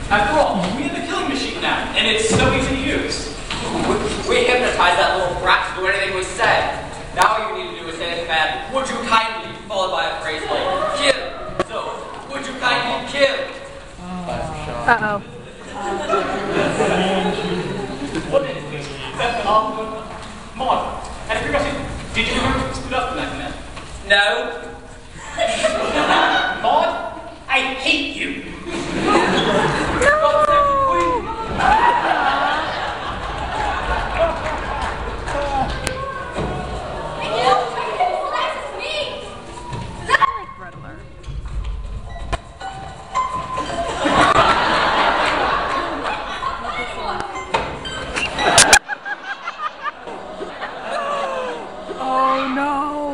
After all, we have the killing machine now, and it's so easy to use. We hypnotized that little brat to do anything we said. Now all you need to do is say the command, would you kindly, followed by a phrase like, kill. So, would you kindly kill? Uh-oh. What is this? That's an awful Maud, out of curiosity, did you ever stood up in that command? No. Maud, I hate you. Oh no!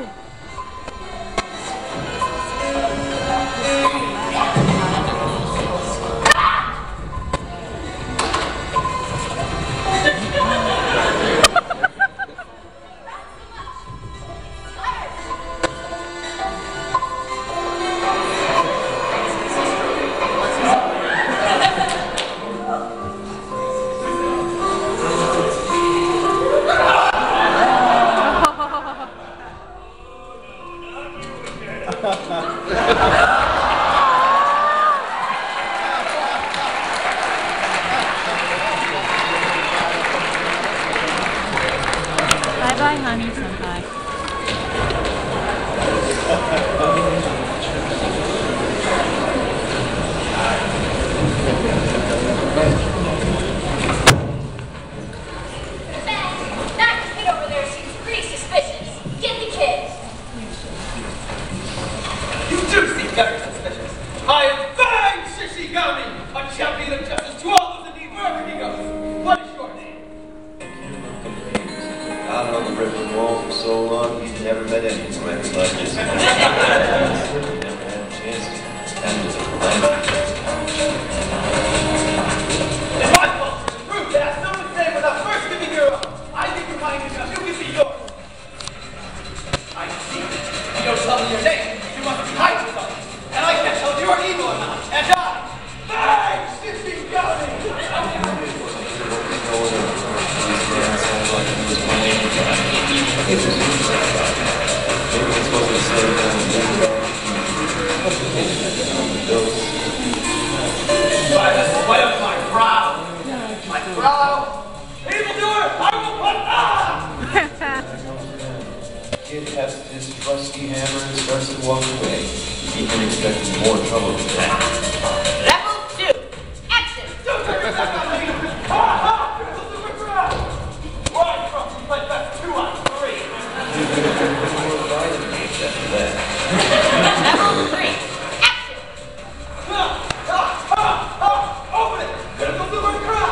Bye-bye, honey, senpai. That kid over there seems pretty suspicious. Get the kid. You do seem very suspicious. I am Bang Shishigami, a champion of justice to all those in need wherever he goes. What is your name? Out on the river wall for so long, he's never met anything like this. Never had a chance to handle the planet. It's my fault to prove that I have something to say without first giving your own. I think you're finding out. You give me yours. I see. You don't tell me your name. You must be hiding something. And I can't tell if you're evil or not. And I, Bang Shishigami! By the sweat of my brow, evildoer, I will put Kid has his trusty hammer and starts to walk away. He can expect more trouble than that. Level 2. Action. Don't take your back on me! Ha ha! Why from? But that's 2 on 3. More violent games after that. Level 3. Action. Open it! Gonna go through my crowd!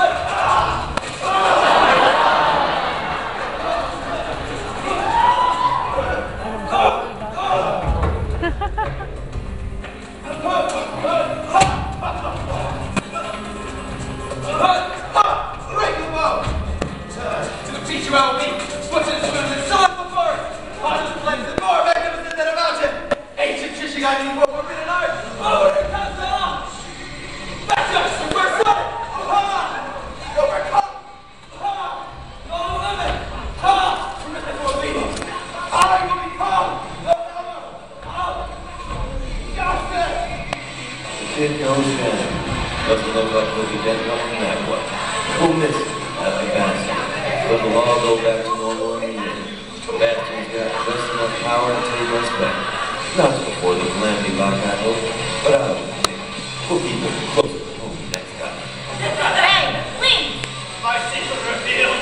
To teach you how to be, what's in the swim and so on before! Positive place and more magnificent than a mountain! Ancient Shishigami will work in an art! Oh, here comes the law! That's us! We're sorry! Overcome! No limit! This will be! I will become the power of justice! The kid goes down. Doesn't look like he'll be dead coming that way. Who'll miss it? That'd be bastard. But the law will go back to normal in the end. Bastard's got just enough power until he goes back. Not before the calamity lock, I hope, but I don't think. We'll keep it close to home next time. Hey, please. My secret revealed.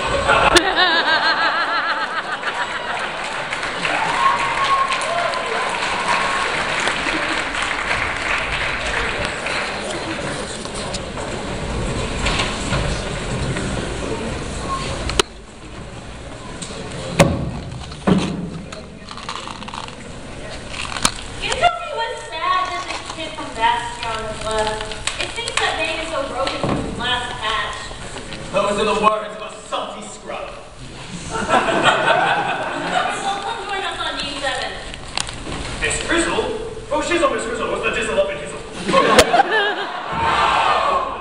Those are the words of a salty scrub. Well, come join us on D7. Miss Frizzle? Oh, shizzle, Miss Frizzle. Was the dizzle up in hizzle?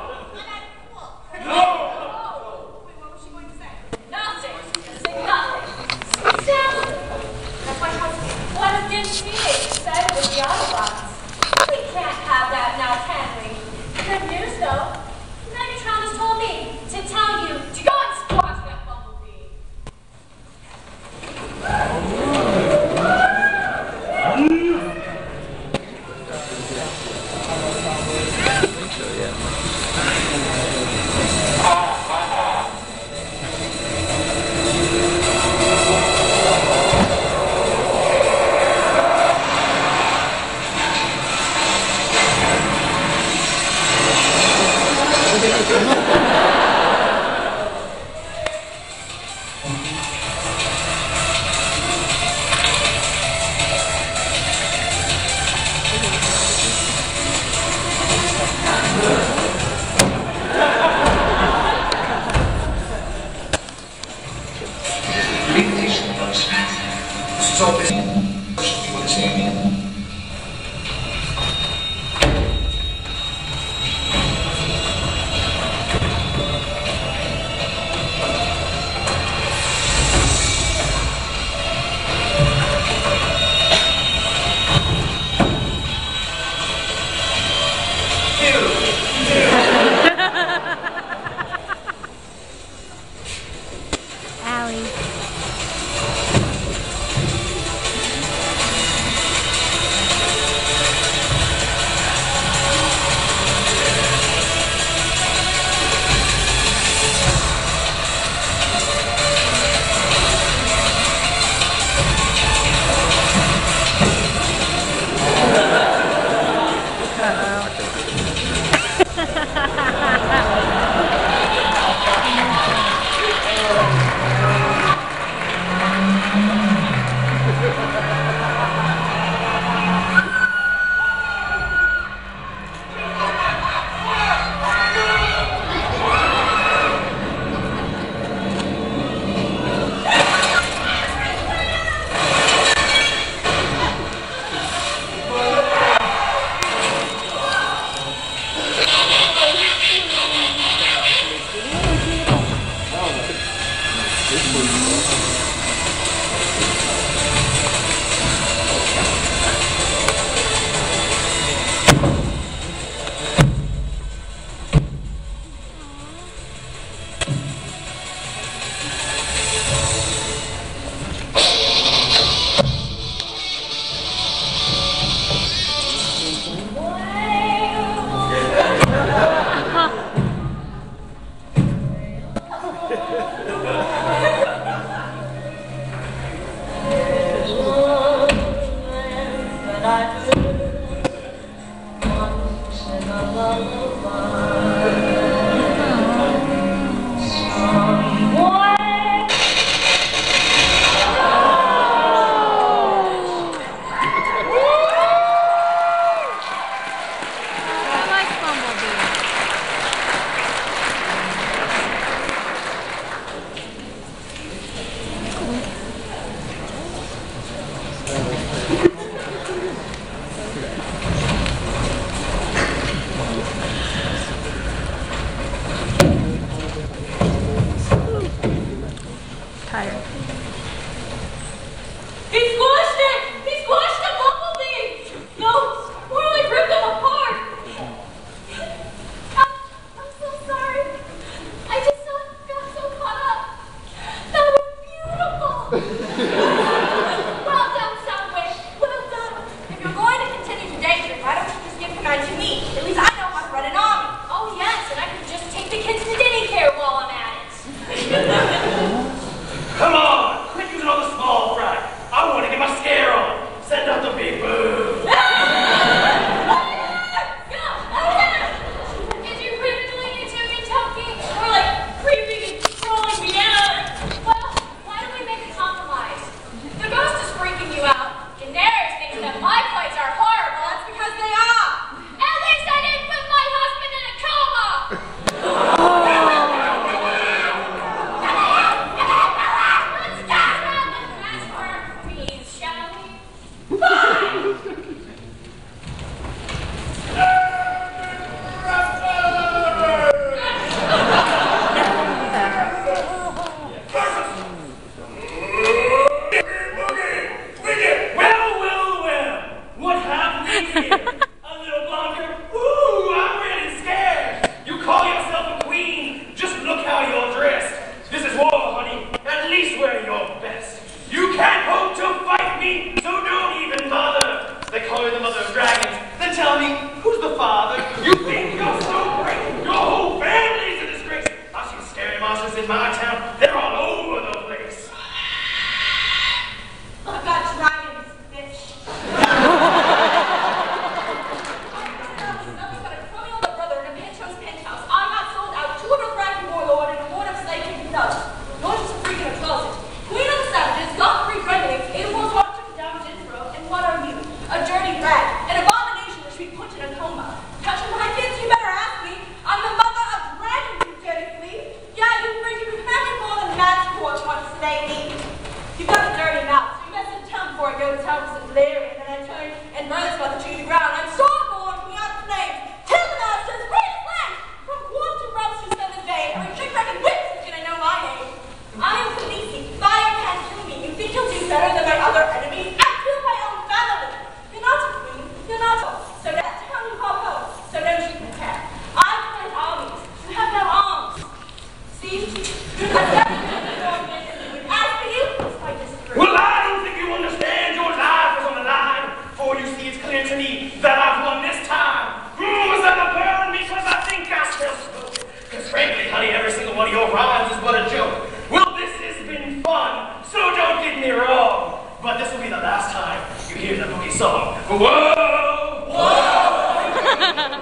boy was helpless and glaring, and I turned and burst by the tree to the ground, and Starborn from out the flames, till the masters, great flames, from Guam to Rose to Southern Bay, or trick back and whips, can I know my name? I am Khaleesi, fire can't kill me, you think you'll do better than my other enemies? I kill my own family! You're not a queen, you're not a, so that's how you hop home, so don't you compare. I plant armies, you have no arms. See? I've got as for you, I disagree. Well, I don't think you understand. Your life is on the line. For you see, it's clear to me that I've won this time. Was that the burn me? Because I think I still spoke. Because frankly, honey, every single one of your rhymes is but a joke. Well, this has been fun, so don't get me wrong. But this will be the last time you hear the boogie song. Whoa! Whoa!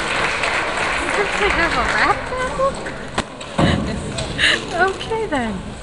Have a rap battle? Okay then.